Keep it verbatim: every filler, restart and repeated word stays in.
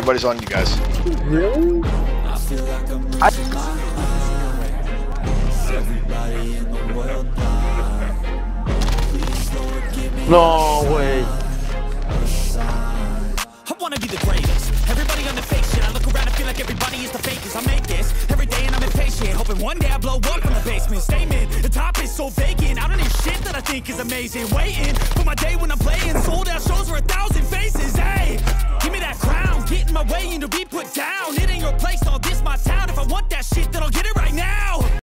Everybody's on you guys. Really? I No way. I wanna be the greatest. Everybody on the fake shit. I look around and feel like everybody is the fakest. I make this every day and I'm impatient, hoping one day I blow up from the basement. Statement, the top is so vacant. I don't hear shit that I think is amazing. Waiting for my day when I'm playing.